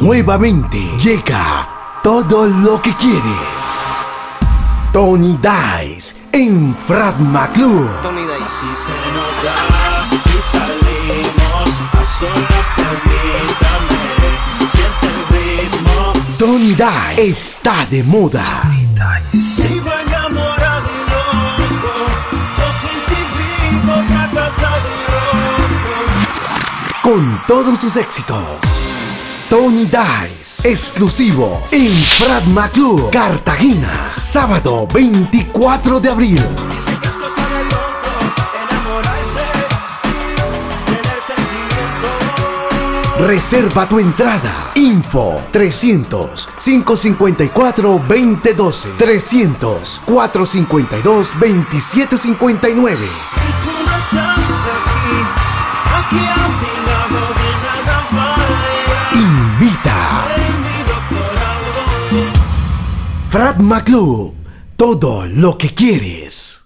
Nuevamente llega todo lo que quieres. Tony Dice en Fragma Club. Tony Dice. Si se nos da y salimos a solas, permítame, siente el ritmo. Tony Dice está de moda. Vivo enamorado y loco, yo sin ti vivo fracasado y loco. Con todos sus éxitos. Tony Dice, exclusivo en Fragma Club, Cartagena, sábado 24 de abril. Dicen que es cosa de locos enamorarse, tener sentimiento. Reserva tu entrada. Info 300-554-2012. 300-452-2759. Si tú no estás aquí a mi lado de nada vale. Invita. En mi doctorado. Fragma Club. Todo lo que quieres.